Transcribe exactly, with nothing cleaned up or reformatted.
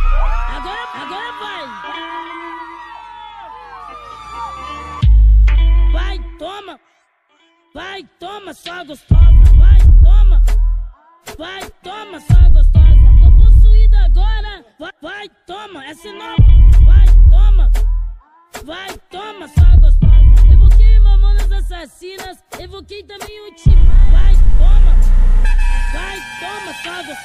Agora, agora vai. Vai, toma. Vai, toma, só gostosa. Vai, toma. Vai, toma, só gostosa. Tô possuída agora. Vai, vai, toma, essa é nova. Vai, toma. Vai, toma, só gostosa. Evoquei mamonas assassinas. Evoquei também o time. Vai, toma. Vai, toma, só gostosa.